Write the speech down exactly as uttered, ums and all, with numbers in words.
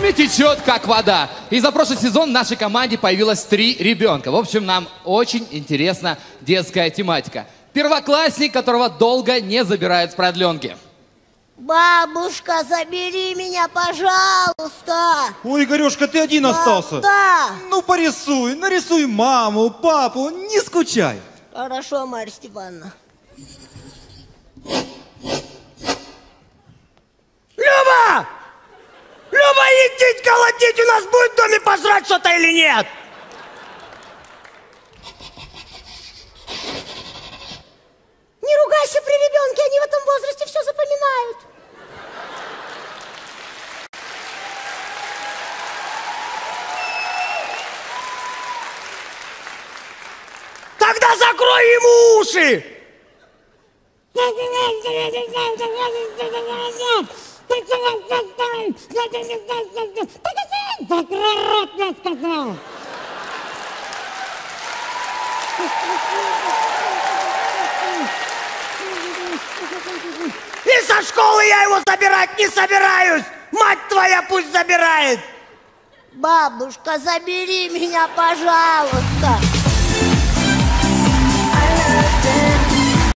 доме течет, как вода. И за прошлый сезон в нашей команде появилось три ребенка. В общем, нам очень интересна детская тематика. Первоклассник, которого долго не забирают с продленки. Бабушка, забери меня, пожалуйста. Ой, Игорешка, ты один остался? Да. Ну, порисуй, нарисуй маму, папу, не скучай. Хорошо, Марья Степановна. Люба! Люба, идите колотить, у нас будет в доме пожрать что-то или нет? Не ругайся при ребенке, они в этом возрасте все запоминают. Тогда закрой ему уши! И со школы я его забирать не собираюсь! Мать твоя пусть забирает! Бабушка, забери меня, пожалуйста!